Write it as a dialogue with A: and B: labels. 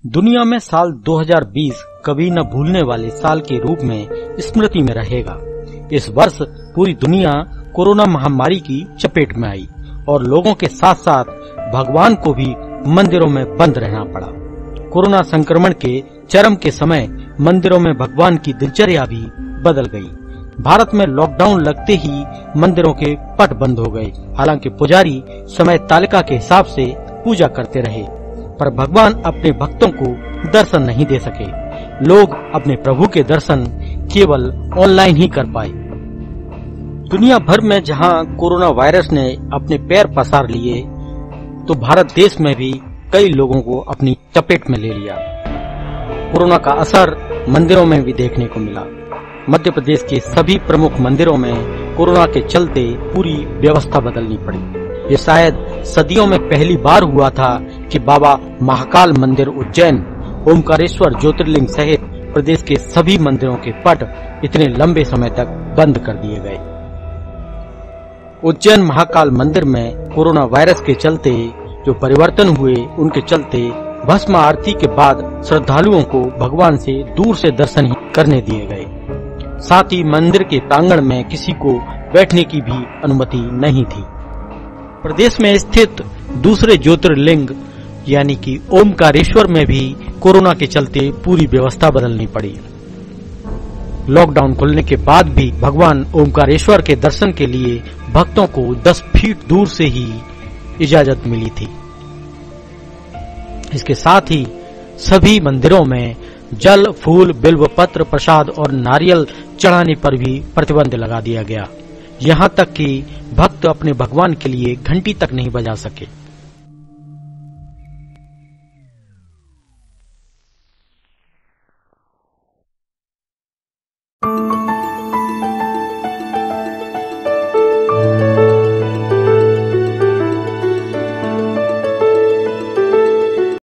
A: दुनिया में साल 2020 कभी न भूलने वाले साल के रूप में स्मृति में रहेगा। इस वर्ष पूरी दुनिया कोरोना महामारी की चपेट में आई और लोगों के साथ साथ भगवान को भी मंदिरों में बंद रहना पड़ा। कोरोना संक्रमण के चरम के समय मंदिरों में भगवान की दिनचर्या भी बदल गई। भारत में लॉकडाउन लगते ही मंदिरों के पट बंद हो गए। हालांकि पुजारी समय तालिका के हिसाब से पूजा करते रहे, पर भगवान अपने भक्तों को दर्शन नहीं दे सके। लोग अपने प्रभु के दर्शन केवल ऑनलाइन ही कर पाए। दुनिया भर में जहां कोरोना वायरस ने अपने पैर पसार लिए, तो भारत देश में भी कई लोगों को अपनी चपेट में ले लिया। कोरोना का असर मंदिरों में भी देखने को मिला। मध्य प्रदेश के सभी प्रमुख मंदिरों में कोरोना के चलते पूरी व्यवस्था बदलनी पड़ी। ये शायद सदियों में पहली बार हुआ था कि बाबा महाकाल मंदिर उज्जैन, ओमकारेश्वर ज्योतिर्लिंग सहित प्रदेश के सभी मंदिरों के पट इतने लंबे समय तक बंद कर दिए गए। उज्जैन महाकाल मंदिर में कोरोना वायरस के चलते जो परिवर्तन हुए, उनके चलते भस्म आरती के बाद श्रद्धालुओं को भगवान से दूर से दर्शन ही करने दिए गए। साथ ही मंदिर के प्रांगण में किसी को बैठने की भी अनुमति नहीं थी। प्रदेश में स्थित दूसरे ज्योतिर्लिंग यानी कि ओमकारेश्वर में भी कोरोना के चलते पूरी व्यवस्था बदलनी पड़ी। लॉकडाउन खुलने के बाद भी भगवान ओमकारेश्वर के दर्शन के लिए भक्तों को 10 फीट दूर से ही इजाजत मिली थी। इसके साथ ही सभी मंदिरों में जल, फूल, बिल्व पत्र, प्रसाद और नारियल चढ़ाने पर भी प्रतिबंध लगा दिया गया। यहाँ तक कि भक्त अपने भगवान के लिए घंटी तक नहीं बजा सके।